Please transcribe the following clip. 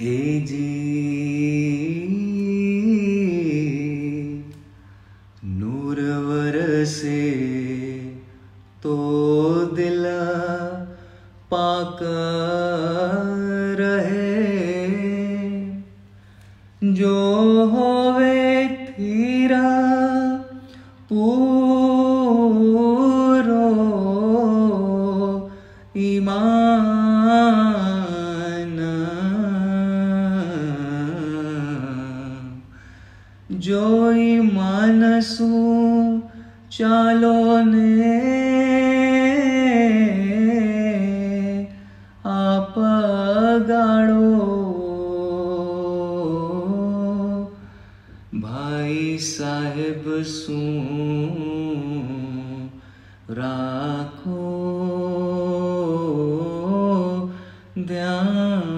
ए जी नूर वरसे तो दिल पाक रहे, जो होवे थीरा पूरो ईमान, जो ईमान सू चालो ने आप गाड़ो, भाई साहेब सू राखो ध्यान।